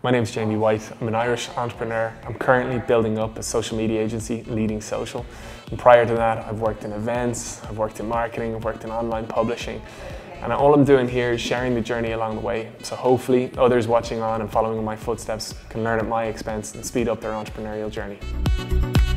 My name is Jamie White. I'm an Irish entrepreneur. I'm currently building up a social media agency, Leading Social. And prior to that, I've worked in events, I've worked in marketing, I've worked in online publishing. And all I'm doing here is sharing the journey along the way. So hopefully others watching on and following in my footsteps can learn at my expense and speed up their entrepreneurial journey.